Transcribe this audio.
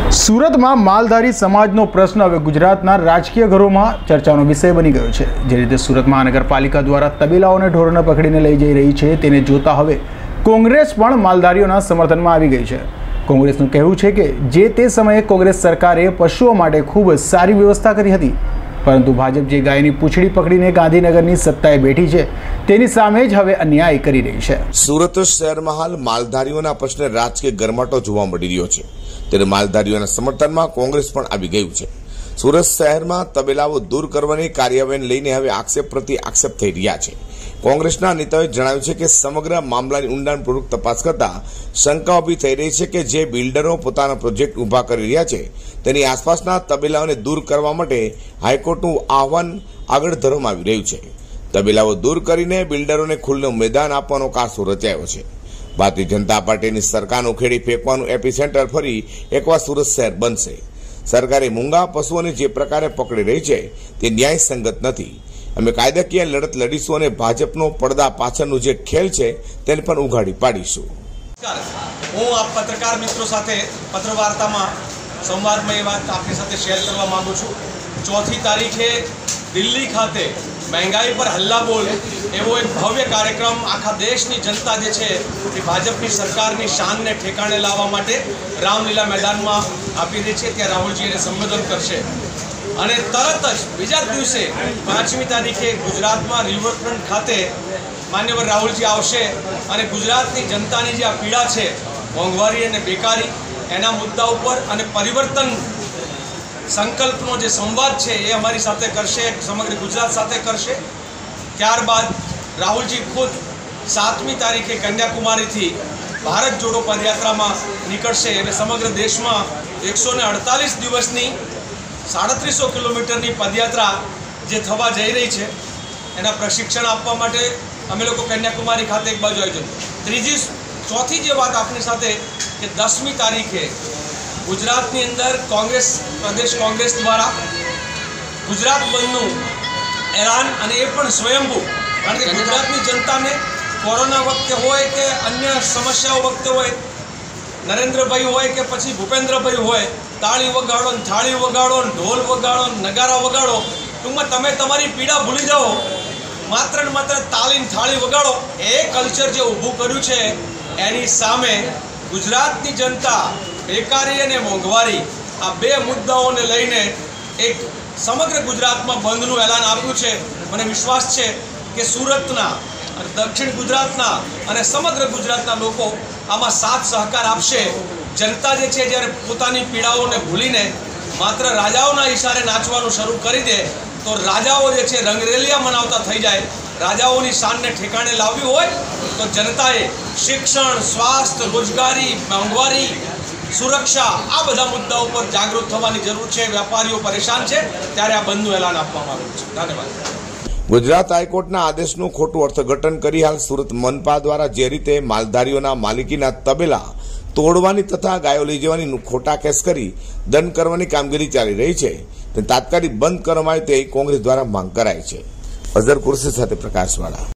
सूरत में मालधारी समाजનો प्रश्न હવે ગુજરાતના રાજકીય ઘરોમાં ચર્ચાનો વિષય બની ગયો છે। જે રીતે સુરત મહાનગરપાલિકા દ્વારા તબેલાઓને ઢોરને પકડીને લઈ જઈ રહી છે તેને જોતા હવે કોંગ્રેસ પણ માલધારીઓના સમર્થનમાં આવી ગઈ છે। કોંગ્રેસનું કહેવું છે કે જે તે સમયે કોંગ્રેસ સરકારે પશુઓ માટે ખૂબ સારી વ્યવસ્થા કરી હતી, પરંતુ ભાજપ જે ગાયની પૂંછડી પકડીને ગાંધીનગરની સત્તાએ બેઠી છે તેની સામે જ હવે અન્યાય કરી રહી છે। સુરત શહેરમાં હાલ માલધારીઓના પ્રશ્ને રાજકીય ગરમાટો જોવા મળી રહ્યો છે, ત્યારે માલધારીઓના સમર્થનમાં કોંગ્રેસ પણ આવી ગયું છે। સુરત શહેરમાં તબેલાઓ દૂર કરવાની કાર્યવાહીને લઈને હવે આક્ષેપ પ્રતિ આક્ષેપ થઈ રહ્યા છે। કોંગ્રેસના નેતાઓએ જણાવ્યું છે કે સમગ્ર મામલાની ઊંડાણપૂર્વક તપાસ કરતા શંકા ઊભી થઈ રહી છે કે જે બિલ્ડરો પોતાના પ્રોજેક્ટ ઊભા કરી રહ્યા છે તેની આસપાસના તબેલાઓને દૂર કરવા માટે હાઈકોર્ટનું આહવાન આગળ ધરવામાં આવી રહ્યું છે। તબેલાઓ દૂર કરીને બિલ્ડરોને ખુલ્લું મેદાન આપવાનો કારસો રચાયો છે। ભારતીય જનતા પાર્ટીની સરકારનું ખેડી ફેંકવાનું એપિસેન્ટર ફરી એકવાર સુરત શહેર બનશે। સરકારે મૂંગા પશુઓને જે પ્રકારે પકડી રહી છે તે ન્યાયસંગત નથી। અમે કાયદાકીય લડત લડીશું અને ભાજપનો પડદા પાછળનું જે ખેલ છે તેને પણ ઉઘાડી પાડીશું। હું આ પત્રકાર મિત્રો સાથે પત્રવાર્તામાં સંવાદમાં એ વાત આપની સાથે શેર કરવા માંગુ છું। 4 તારીખે દિલ્હી ખાતે महंगाई पर हल्ला बोल एवो एक भव्य कार्यक्रम आखा देशनी जनता जे छे ए भाजपनी सरकारनी शान ने ठेकाणे लाववा माटे रामलीला मैदान में आपी रही है। त्यां राहुलजी एने संबोधन करशे अने तरत ज बीजा दिवसे 5मी तारीखे गुजरात में रिवरफ्रंट खाते मान्यवर राहुलजी आवशे अने गुजरातनी जनतानी जे आ पीड़ा छे मोंघवारी अने बेकारी एना मुद्दा उपर अने परिवर्तन संकल्पनो जो संवाद है ये अमारी साथे करशे, समग्र गुजरात साथे करशे। त्यारबाद राहुलजी खुद 7मी तारीखे कन्याकुमारी थी भारत जोड़ो पदयात्रा में निकलशे। समग्र देश में 148 दिवसनी 3700 किलोमीटर पदयात्रा जे थवा जई रही है एना प्रशिक्षण आपवा माटे अमे लोको कन्याकुमारी खाते एक बाजू आयोजन। चौथी जे बात आपनी साथे कि 10मी तारीखे गुजरातनी अंदर कांग्रेस प्रदेश कांग्रेस द्वारा गुजरात बंधनु ऐलान अने ए पण स्वयंभू, कारण के गुजरातनी जनता ने कोरोना वखते होय के अन्य समस्याओं वखते होय, नरेन्द्रभाई होय के पछी भूपेन्द्रभाई होय, ताળી वगाड़ो थाળી वगाड़ो ढोल वगाड़ो नगारा वगाड़ो, टूंकमां तमे तमारी पीड़ा भूली जाओ, मात्र ने मात्र ताળી थाળી वगाड़ो। ए कल्चर जे ऊभું कर्યું છે एनी सामे गुजरातनी जनता बेकारी और मोंघवारी आ बे मुद्दाओं ने लईने एक समग्र गुजरात में बंधनु ऐलान आप्युं छे। मने विश्वास है कि सूरतना दक्षिण गुजरातना अने समग्र गुजरातना लोको आमां साथ सहकार आपशे। जनता जे छे ज्यारे पोतानी पीड़ाओने भूलीने मात्र राजाओना इशारे नाचवानुं शरू करी दे तो राजाओ जे छे रंगरेलिया मनावता थई जाए। राजाओनी शान ने ठेकाणे लावी होय तो जनताए शिक्षण, स्वास्थ्य, रोजगारी, मोंघवारी, सुरक्षा आ बधा मुद्दाओं पर जागृत थवानी जरूर है। व्यापारीओ परेशान है त्यारे आ बंधनु ऐलान आपवामां आव्युं छे। धन्यवाद। गुजरात हाईकोर्टना आदेशनुं खोटुं अर्थघटन करी हाल सूरत मनपा द्वारा जे रीते मालधारीओना मालिकीना तबेला तोड़वानी तथा गायो लई जवानी खोटा केस करी दंड करवानी कामगीरी चाली रही है ते तात्कालिक बंद करवामां आवे तेवी कांग्रेस द्वारा मांग कराई है। अजहर कुर्सी साथे प्रकाशवाला।